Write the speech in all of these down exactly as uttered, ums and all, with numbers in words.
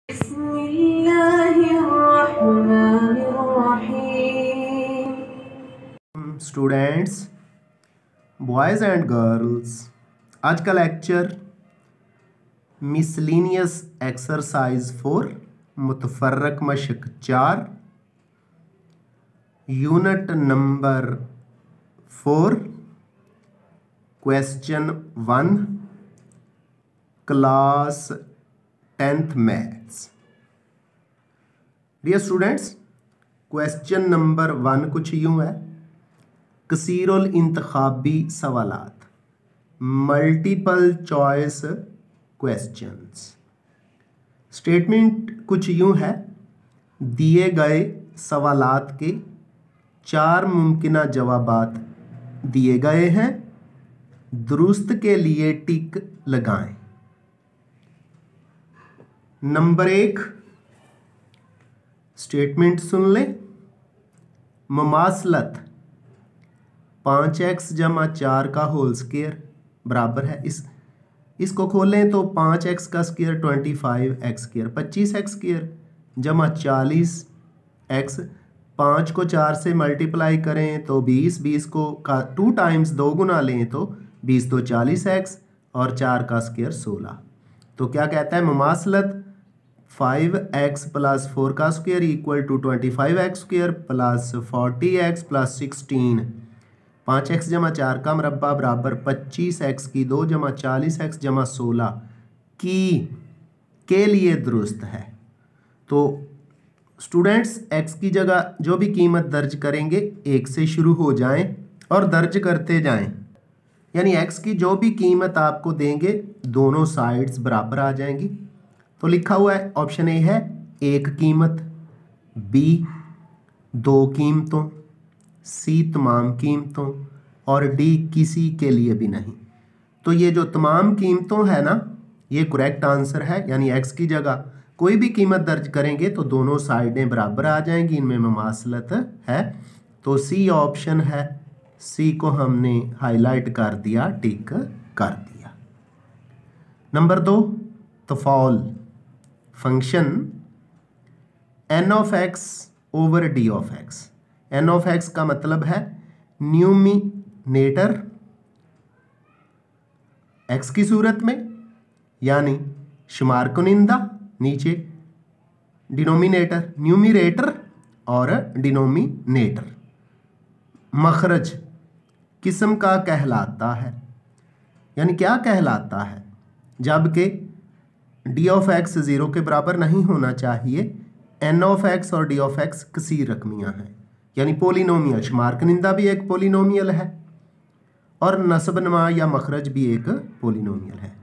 Students, boys and girls, आज का lecture miscellaneous exercise for मुतफर्रक मशक चार, unit number four, question one, class tenth maths. Dear students, question number one कुछ यूं है, कसीरुल इंतखाबी सवालात, मल्टीपल चॉइस क्वेश्चंस। स्टेटमेंट कुछ यूं है, दिए गए सवालात के चार मुमकिना जवाबात दिए गए हैं, दुरुस्त के लिए टिक लगाएं। नंबर एक स्टेटमेंट सुन लें। ममासलत पाँच एक्स जमा चार का होल स्क्वायर बराबर है, इस इसको खोलें तो पाँच एक्स का square twenty five x square, पच्चीस एक्स स्क्वायर जमा चालीस एक्स, पाँच को चार से मल्टीप्लाई करें तो बीस, बीस को का टू टाइम्स दो गुना लें तो बीस तो चालीस एक्स और चार का स्क्वायर सोलह। तो क्या कहता है, ममासलत फाइव एक्स प्लस फोर का square equal to twenty five x square plus forty x plus sixteen, पाँच एक्स जमा चार का मरबा बराबर पच्चीस एक्स की दो जमा चालीस एक्स जमा सोलह की के लिए दुरुस्त है। तो स्टूडेंट्स, एक्स की जगह जो भी कीमत दर्ज करेंगे एक से शुरू हो जाएं और दर्ज करते जाएं, यानी एक्स की जो भी कीमत आपको देंगे दोनों साइड्स बराबर आ जाएंगी। तो लिखा हुआ है ऑप्शन ए है एक कीमत, बी दो कीमतों, सी तमाम कीमतों और डी किसी के लिए भी नहीं। तो ये जो तमाम कीमतों है ना, ये करेक्ट आंसर है, यानी एक्स की जगह कोई भी कीमत दर्ज करेंगे तो दोनों साइडें बराबर आ जाएंगी, इनमें मुमासलत है। तो सी ऑप्शन है, सी को हमने हाईलाइट कर दिया, टिक कर दिया। नंबर दो, तफाउल function n of x over d of x. N of x का मतलब है न्यूमिनेटर एक्स की सूरत में, यानी शुमार कुनिंदा, नीचे डिनोमिनेटर न्यूमिरेटर और डिनोमिनेटर। मखरज किस्म का कहलाता है, यानी क्या कहलाता है, जबकि डी ऑफ एक्स ज़ीरो के बराबर नहीं होना चाहिए। एन ऑफ एक्स और डी ऑफ एक्स कसीर रकमियाँ हैं, यानी पोलिनोमियल। शुमार कनिंदा भी एक पोलिनोमियल है और नस्ब-नमा या मखरज भी एक पोलिनोमियल है।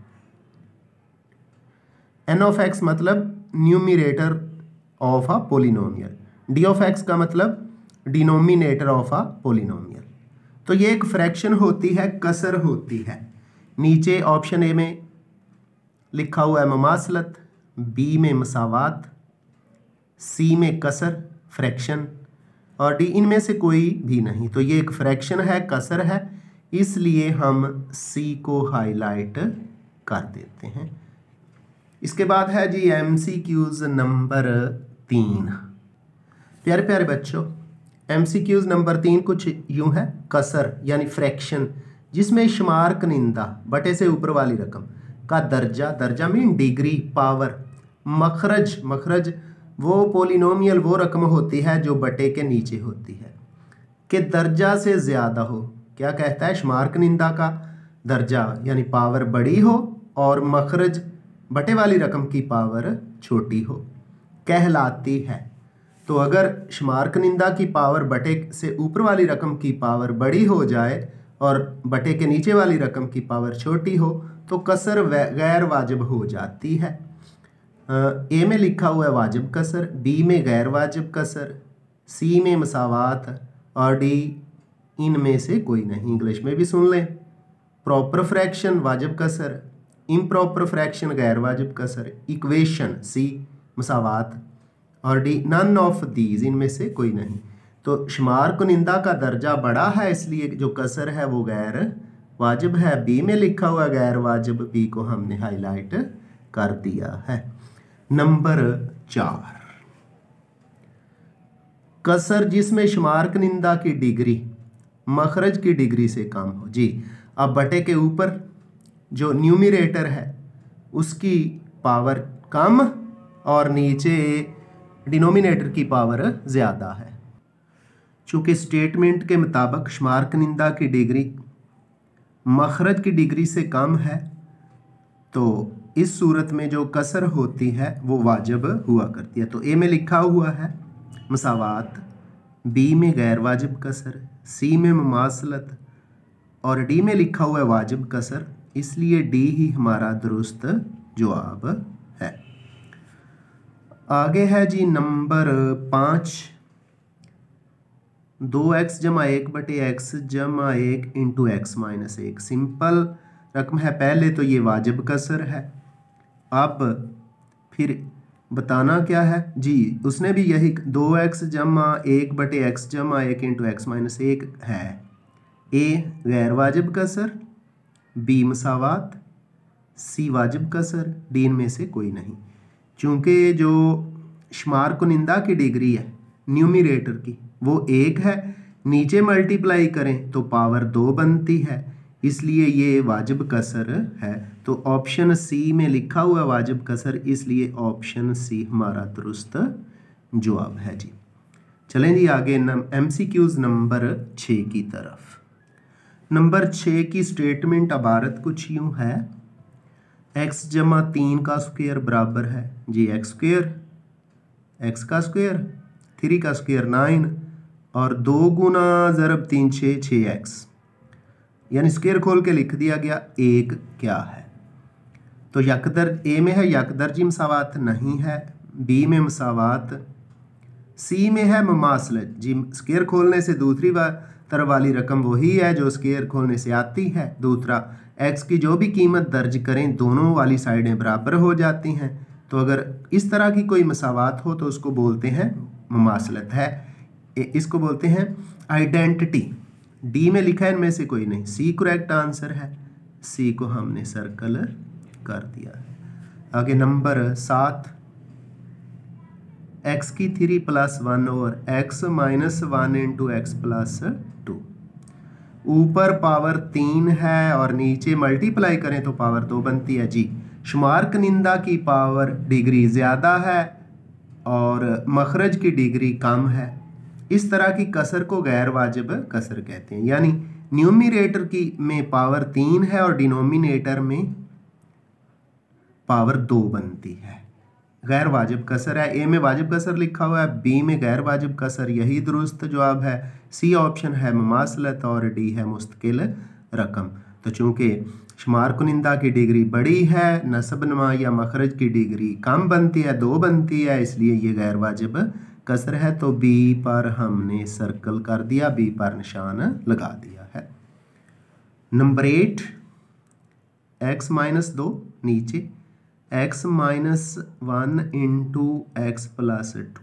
एन ऑफ एक्स मतलब numerator of a polynomial, D of x का मतलब डिनोमिनेटर ऑफ अ पोलिनोमियल। तो ये एक फ्रैक्शन होती है, कसर होती है। नीचे ऑप्शन ए में लिखा हुआ है ममासलत, बी में मसावात, सी में कसर फ्रैक्शन और डी इनमें से कोई भी नहीं। तो ये एक फ्रैक्शन है, कसर है, इसलिए हम सी को हाईलाइट कर देते हैं। इसके बाद है जी एमसीक्यूज नंबर तीन। प्यारे प्यारे बच्चों, एमसीक्यूज नंबर तीन कुछ यूं है, कसर यानी फ्रैक्शन जिसमें शुमार कनिंदा बटे से ऊपर वाली रकम का दर्जा, दर्जा मीन डिग्री, पावर, मखरज, मखरज वो पोलिनोमियल वो रकम होती है जो बटे के नीचे होती है, कि दर्जा से ज़्यादा हो। क्या कहता है, शुमार कनिंदा का दर्जा यानी पावर बड़ी हो और मखरज बटे वाली रकम की पावर छोटी हो, कहलाती है। तो अगर शुमार कनिंदा की पावर बटे से ऊपर वाली रकम की पावर बड़ी हो जाए और बटे के नीचे वाली रकम की पावर छोटी हो तो कसर गैर वाजिब हो जाती है। ए में लिखा हुआ है वाजिब कसर, बी में गैर वाजिब कसर, सी में मसावात और डी इनमें से कोई नहीं। इंग्लिश में भी सुन लें, प्रॉपर फ्रैक्शन वाजिब कसर, इम्प्रॉपर फ्रैक्शन गैर वाजिब कसर, इक्वेशन सी मसावात और डी नन ऑफ दीज, इनमें से कोई नहीं। तो शुमार कुनिंदा का दर्जा बड़ा है, इसलिए जो कसर है वो गैर वाजिब है। बी में लिखा हुआ गैर वाजिब, बी को हमने हाईलाइट कर दिया है। नंबर चार, कसर जिसमें शुमार कनिंदा की डिग्री मखरज की डिग्री से कम हो। जी, अब बटे के ऊपर जो न्यूमिरेटर है उसकी पावर कम और नीचे डिनोमिनेटर की पावर ज़्यादा है। चूँकि स्टेटमेंट के मुताबिक शुमार कनिंदा की डिग्री मखरज की डिग्री से कम है, तो इस सूरत में जो कसर होती है वो वाजिब हुआ करती है। तो ए में लिखा हुआ है मसावात, बी में गैर वाजिब कसर, सी में मुमासलत और डी में लिखा हुआ है वाजिब कसर, इसलिए डी ही हमारा दुरुस्त जवाब है। आगे है जी नंबर पाँच, दो एक्स जमा एक बटे एक्स जमा एक इंटू एक्स माइनस एक। सिंपल रकम है, पहले तो ये वाजिब कसर है। अब फिर बताना क्या है जी, उसने भी यही दो एक्स जमा एक बटे एक्स जमा एक इंटू एक्स माइनस एक है। ए गैर वाजिब कसर, बी मसावात, सी वाजिब कसर, डी इनमें से कोई नहीं। चूँकि जो शुमार कुनिंदा की डिग्री है न्यूमिरेटर की वो एक है, नीचे मल्टीप्लाई करें तो पावर दो बनती है, इसलिए ये वाजिब कसर है। तो ऑप्शन सी में लिखा हुआ वाजिब कसर, इसलिए ऑप्शन सी हमारा दुरुस्त जवाब है जी। चलें जी आगे नम एम सी क्यूज़ नंबर छः की तरफ। नंबर छः की स्टेटमेंट इबारत कुछ यूँ है, एक्स जमा तीन का स्क्वायर बराबर है जी एक्स स्क्वायर, एक्स का स्क्वायर, थ्री का स्क्वायर नाइन और दो गुना ज़रब तीन छः छः एक्स, यानी स्क्वायर खोल के लिख दिया गया। एक क्या है तो यकदर ए में है यकदर्जी मसावात नहीं है, बी में मसावात, सी में है मुमासलत जी, स्क्वायर खोलने से दूसरी तरफ वाली रकम वही है जो स्क्वायर खोलने से आती है। दूसरा, एक्स की जो भी कीमत दर्ज करें दोनों वाली साइडें बराबर हो जाती हैं। तो अगर इस तरह की कोई मसावात हो तो उसको बोलते हैं मुमासलत है, इसको बोलते हैं आइडेंटिटी। डी में लिखा है इनमें से कोई नहीं, सी करेक्ट आंसर है, सी को हमने सर्कल कर दिया है। आगे नंबर सात, एक्स की थ्री प्लस वन और x minus one into x plus two. ऊपर पावर तीन है और नीचे मल्टीप्लाई करें तो पावर दो बनती है जी। शुमार कनिंदा की पावर डिग्री ज़्यादा है और मखरज की डिग्री कम है। इस तरह की कसर को गैर वाजिब कसर कहते हैं, यानी न्यूमिरेटर की में पावर तीन है और डिनोमिनेटर में पावर दो बनती है, गैर वाजिब कसर है। ए में वाजिब कसर लिखा हुआ है, बी में गैर वाजिब कसर, यही दुरुस्त जवाब है। सी ऑप्शन है मुमासलत और डी है मुस्तकिल रकम। तो चूँकि शुमार कुनिंदा की डिग्री बड़ी है, नस्ब नुमा या मखरज की डिग्री कम बनती है, दो बनती है, इसलिए ये गैर वाजिब कसर है। तो बी पर हमने सर्कल कर दिया, बी पर निशान लगा दिया है। नंबर एट, एक्स माइनस दो नीचे x minus one into x plus two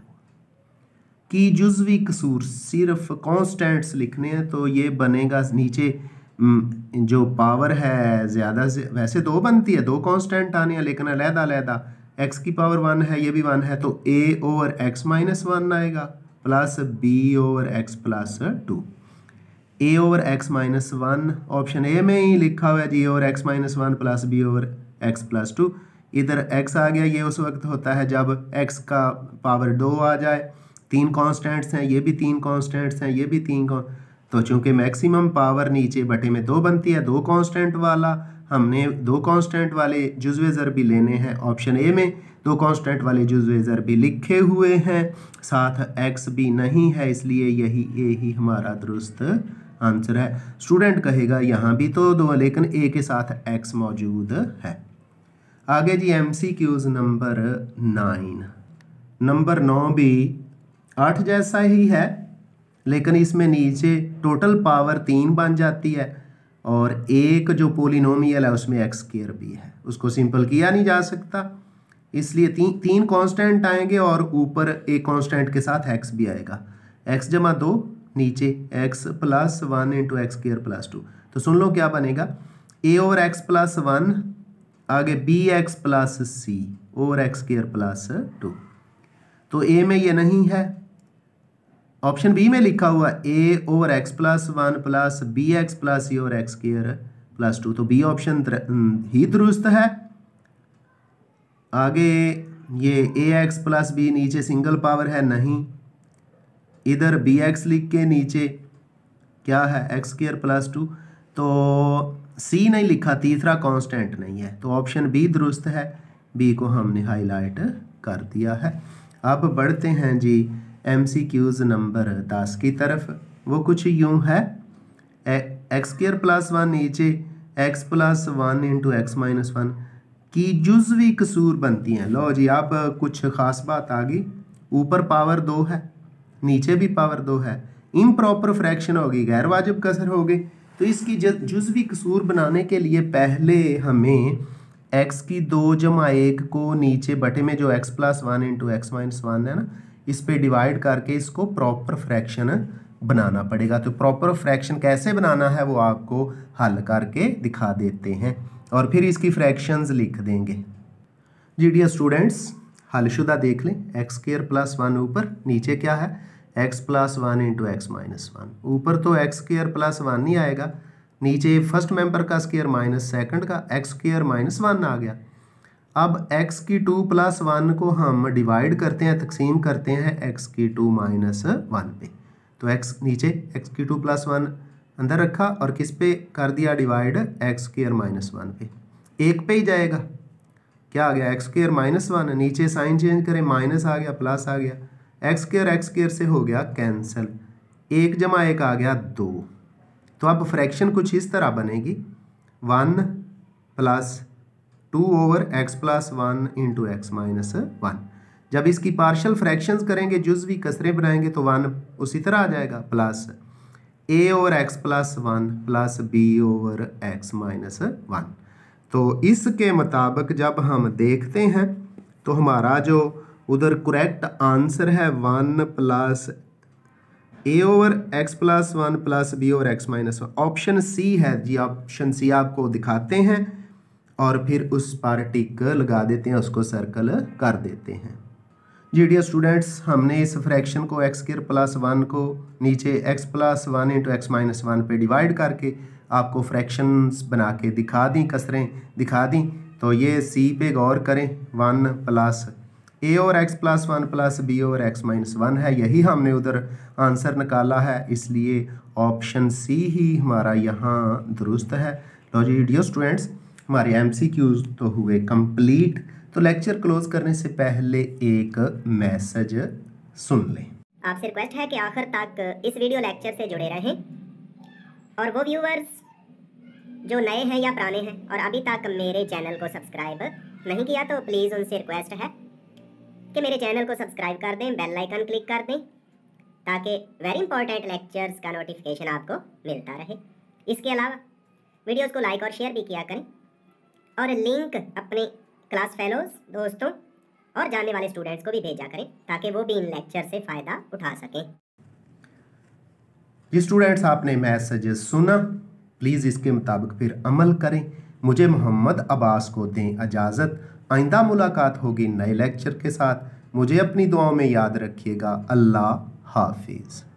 की जुज़वी कसूर सिर्फ कॉन्स्टेंट्स लिखने हैं, तो ये बनेगा नीचे जो पावर है ज़्यादा से वैसे दो बनती है, दो कांस्टेंट आने हैं लेकिन अलहदा अलहदा। एक्स की पावर वन है, ये भी वन है, तो A over x minus one आएगा plus B over x plus two. A over x minus one option A में ही लिखा हुआ है जी, A over x minus one plus B over x plus two. इधर एक्स आ गया, ये उस वक्त होता है जब एक्स का पावर दो आ जाए। तीन कांस्टेंट्स हैं, ये भी तीन कांस्टेंट्स हैं, ये भी तीन कॉन तो चूंकि मैक्सिमम पावर नीचे बटे में दो बनती है, दो कांस्टेंट वाला हमने दो कांस्टेंट वाले जुज़वे ज़रबी लेने हैं। ऑप्शन ए में दो कांस्टेंट वाले जुज़वे ज़रबी लिखे हुए हैं, साथ एक्स भी नहीं है, इसलिए यही ए ही हमारा दुरुस्त आंसर है। स्टूडेंट कहेगा यहाँ भी तो दो लेकिन ए के साथ एक्स मौजूद है। आगे जी M C Qs number nine. नंबर नौ भी आठ जैसा ही है लेकिन इसमें नीचे टोटल पावर तीन बन जाती है और एक जो पोलिनोमियल है उसमें एक्स स्क्वायर भी है, उसको सिंपल किया नहीं जा सकता, इसलिए ती, तीन कांस्टेंट आएंगे और ऊपर एक कांस्टेंट के साथ एक्स भी आएगा। एक्स जमा दो नीचे x plus one into x square plus two. तो सुन लो क्या बनेगा, A over x plus one आगे B x plus C over x square plus two. तो ए में ये नहीं है, ऑप्शन बी में लिखा हुआ A over x plus one plus B x plus C over x square plus two, तो बी ऑप्शन ही दुरुस्त है। आगे ये ए एक्स प्लस बी नीचे सिंगल पावर है नहीं, इधर बी एक्स लिख के नीचे क्या है एक्स स्क्वायर प्लस टू, तो सी नहीं लिखा, तीसरा कांस्टेंट नहीं है, तो ऑप्शन बी दुरुस्त है। बी को हमने हाईलाइट कर दिया है। अब बढ़ते हैं जी एम सी क्यूज़ नंबर दस की तरफ। वो कुछ यूँ है, एक्स स्क्वायर प्लस वन नीचे x plus one into x minus one की जुज़वी कसूर बनती हैं। लो जी, अब कुछ ख़ास बात आ गई, ऊपर पावर दो है, नीचे भी पावर दो है, इम्प्रॉपर फ्रैक्शन होगी, गैर वाजिब कसर होगी। तो इसकी जुज़वी कसूर बनाने के लिए पहले हमें एक्स की दो जमा एक को नीचे बटे में जो x plus one into x minus one है ना, इस पे डिवाइड करके इसको प्रॉपर फ्रैक्शन बनाना पड़ेगा। तो प्रॉपर फ्रैक्शन कैसे बनाना है वो आपको हल करके दिखा देते हैं और फिर इसकी फ्रैक्शंस लिख देंगे। जी डियर स्टूडेंट्स, हलशुदा देख लें। एक्स स्क्वायर प्लस वन ऊपर, नीचे क्या है x plus one into x minus one. ऊपर तो एक्स स्क्वायर प्लस वन नहीं आएगा, नीचे फर्स्ट मेंबर का स्क्वायर माइनस सेकंड का, एक्स स्क्वायर माइनस वन आ गया। अब x की टू प्लस वन को हम डिवाइड करते हैं, तकसीम करते हैं x की टू माइनस वन पे, तो x नीचे x की टू प्लस वन अंदर रखा और किस पे कर दिया divide x square minus one पे, एक पे ही जाएगा। क्या आ गया एक्स स्क्वायर माइनस वन, नीचे साइन चेंज करें माइनस आ गया प्लस आ गया, एक्स स्क्वायर एक्स स्क्वायर से हो गया कैंसिल, एक जमा एक आ गया दो। तो अब फ्रैक्शन कुछ इस तरह बनेगी, one plus two over x plus one into x minus one. जब इसकी पार्शल फ्रैक्शंस करेंगे, जुज़वी कसरें बनाएंगे, तो वन उसी तरह आ जाएगा, plus A over x plus one plus B over x minus one. तो इसके मुताबिक जब हम देखते हैं तो हमारा जो उधर करेक्ट आंसर है one plus A over x plus one plus B over x minus one, option C है जी। ऑप्शन सी आपको दिखाते हैं और फिर उस पर टिक लगा देते हैं, उसको सर्कल कर देते हैं। जी डियर स्टूडेंट्स, हमने इस फ्रैक्शन को एक्स स्क्वायर प्लस वन को नीचे x plus one into x minus one पे डिवाइड करके आपको फ्रैक्शंस बना के दिखा दी, कसरें दिखा दी। तो ये सी पे गौर करें, one plus A over x plus one plus B over x minus one है, यही हमने उधर आंसर निकाला है, इसलिए ऑप्शन सी ही हमारा यहाँ दुरुस्त है। लो जी डियर स्टूडेंट्स, हमारे एमसीक्यूज तो हुए कंप्लीट। तो लेक्चर क्लोज करने से पहले एक मैसेज सुन लें। आपसे रिक्वेस्ट है कि आखिर तक इस वीडियो लेक्चर से जुड़े रहें और वो व्यूअर्स जो नए हैं या पुराने हैं और अभी तक मेरे चैनल को सब्सक्राइब नहीं किया, तो प्लीज़ उनसे रिक्वेस्ट है कि मेरे चैनल को सब्सक्राइब कर दें, बेल आइकन क्लिक कर दें, ताकि वेरी इंपॉर्टेंट लेक्चर्स का नोटिफिकेशन आपको मिलता रहे। इसके अलावा वीडियोस को लाइक और शेयर भी किया करें और लिंक अपने क्लास फेलोज, दोस्तों और जानने वाले स्टूडेंट्स को भी भेजा करें, ताकि वो भी इन लेक्चर से फ़ायदा उठा सकें। जी स्टूडेंट्स, आपने मैसेज सुना, प्लीज़ इसके मुताबिक फिर अमल करें। मुझे मोहम्मद अब्बास को दें इजाज़त। आइंदा मुलाकात होगी नए लेक्चर के साथ। मुझे अपनी दुआओं में याद रखिएगा। अल्लाह हाफिज़।